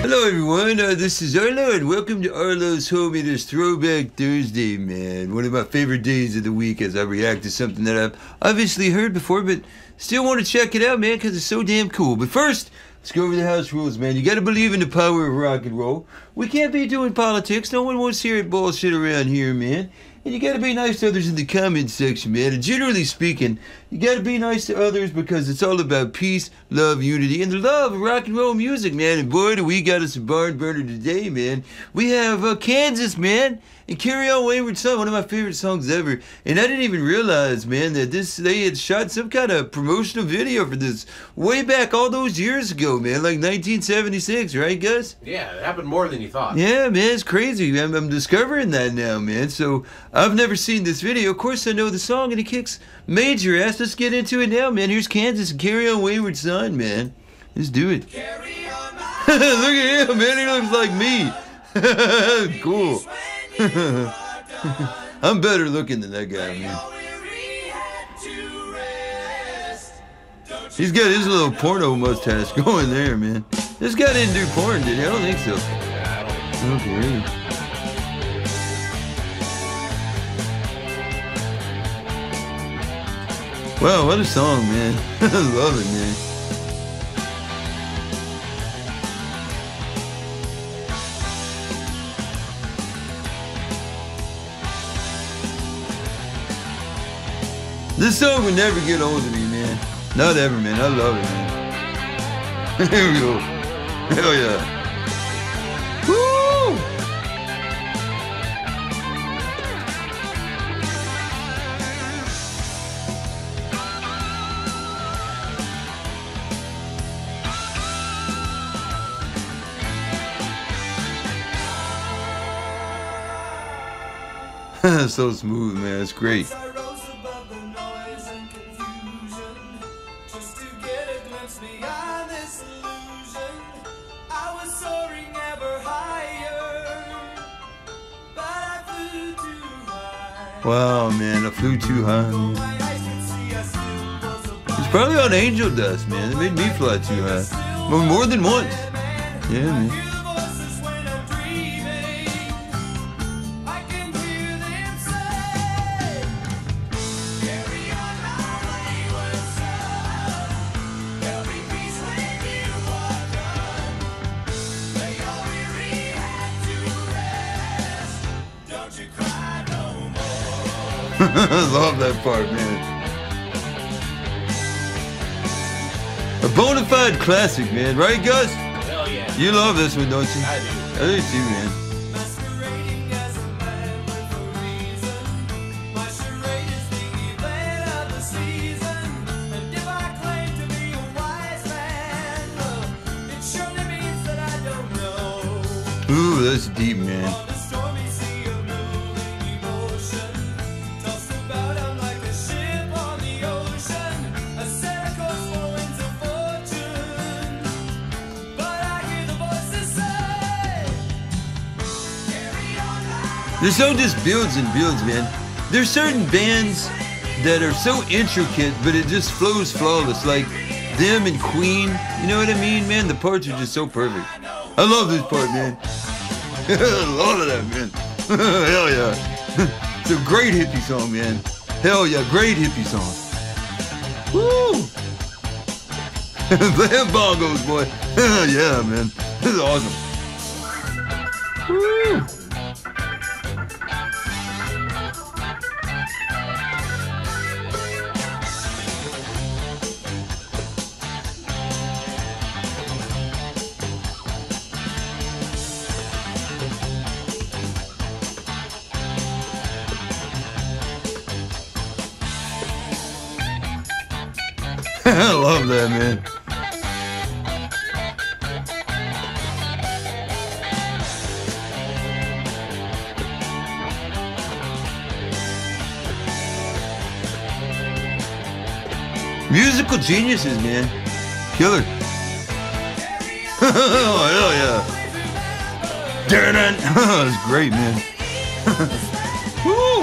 Hello everyone, this is Arlo and welcome to Arlo's Home. It is Throwback Thursday, man. One of my favorite days of the week as I react to something that I've obviously heard before, but still want to check it out, man, because it's so damn cool. But first, let's go over the house rules, man. You got to believe in the power of rock and roll. We can't be doing politics. No one wants to hear bullshit around here, man. And you got to be nice to others in the comment section, man. And generally speaking, you got to be nice to others because it's all about peace, love, unity, and the love of rock and roll music, man. And boy, do we got us a barn burner today, man. We have Kansas, man, and Carry On Wayward Son, one of my favorite songs ever. And I didn't even realize, man, that they had shot some kind of promotional video for this way back all those years ago, man, like 1976, right, Gus? Yeah, it happened more than you thought. Yeah, man, it's crazy. I'm discovering that now, man. So I've never seen this video. Of course, I know the song, and it kicks major ass. Let's get into it now, man. Here's Kansas and Carry On Wayward Son, man. Let's do it. Look at him, man. He looks like me. Cool. I'm better looking than that guy, man. He's got his little porno mustache going there, man. This guy didn't do porn, did he? I don't think so. Okay. Wow, what a song, man. I love it, man. This song would never get old to me, man. Not ever, man. I love it, man. Here we go. Hell yeah. Woo! So smooth, man. It's great. Wow, man, I flew too high, man. It's probably on angel dust, man. It made me fly too high. Well, more than once. Yeah, man. I love that part, man. A bona fide classic, man. Right, Gus? Hell yeah. You love this one, don't you? I do. I do too, man. Ooh, that's deep, man. The song just builds and builds, man. There's certain bands that are so intricate, but it just flows flawless, like them and Queen. You know what I mean, man? The parts are just so perfect. I love this part, man. I love that, man. Hell yeah. It's a great hippie song, man. Hell yeah, great hippie song. Woo! Play bongos, boy. Yeah, man. This is awesome. Woo! I love that, man. Musical geniuses, man. Killer. Oh, hell yeah. That's great, man. Woo!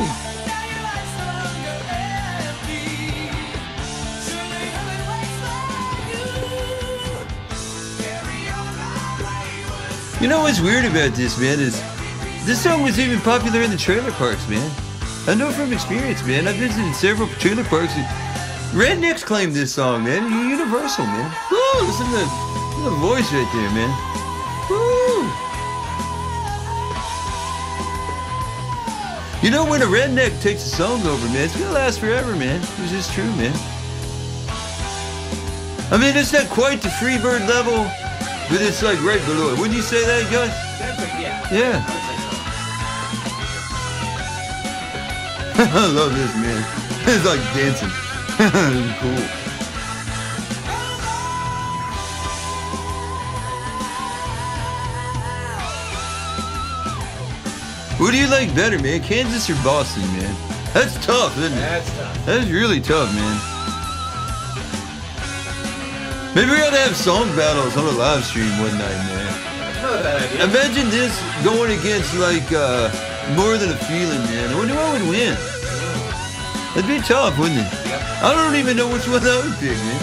You know what's weird about this, man, is this song was even popular in the trailer parks, man. I know from experience, man. I've visited several trailer parks. And rednecks claim this song, man. Universal, man. Woo! Listen to the voice right there, man. Woo! You know, when a redneck takes a song over, man, it's gonna last forever, man. It's just true, man. I mean, it's not quite the Freebird level, but it's like right below it. Wouldn't you say that, Gus? Yeah. Yeah. I love this, man. It's like dancing. Cool. What do you like better, man? Kansas or Boston, man? That's tough, isn't it? That's tough. That's really tough, man. Maybe we ought to have song battles on a live stream one night, man. That's not a bad idea. Imagine this going against, like, More Than a Feeling, man. I wonder what would win. That'd be tough, wouldn't it? Yep. I don't even know which one I would pick, man.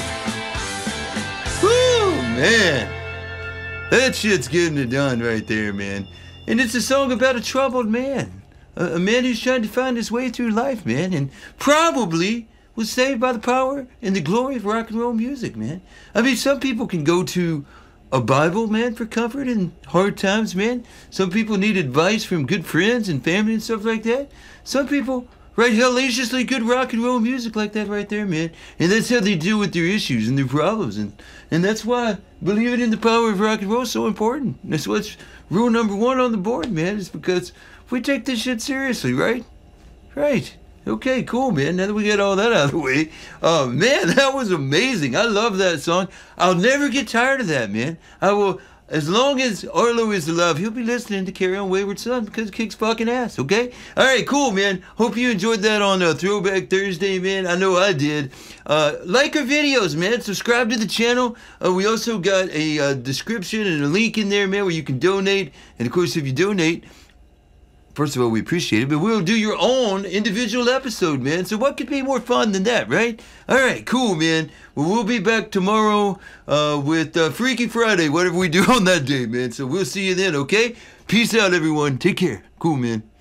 Woo, man. That shit's getting it done right there, man. And it's a song about a troubled man. A man who's trying to find his way through life, man. And probably was saved by the power and the glory of rock and roll music, man. I mean, some people can go to a Bible, man, for comfort in hard times, man. Some people need advice from good friends and family and stuff like that. Some people write hellaciously good rock and roll music like that right there, man. And that's how they deal with their issues and their problems. And that's why believing in the power of rock and roll is so important. That's what's rule number one on the board, man. Is because we take this shit seriously, right? Right. Okay, cool, man. Now that we got all that out of the way. Oh, man, that was amazing. I love that song. I'll never get tired of that, man. I will, as long as Arlo is alive, he'll be listening to Carry On Wayward Son because it kicks fucking ass, okay? All right, cool, man. Hope you enjoyed that on Throwback Thursday, man. I know I did. Like our videos, man. Subscribe to the channel. We also got a description and a link in there, man, where you can donate. And, of course, if you donate, first of all, we appreciate it, but we'll do your own individual episode, man. So what could be more fun than that, right? All right, cool, man. Well, we'll be back tomorrow with Freaky Friday, whatever we do on that day, man. So we'll see you then, okay? Peace out, everyone. Take care. Cool, man.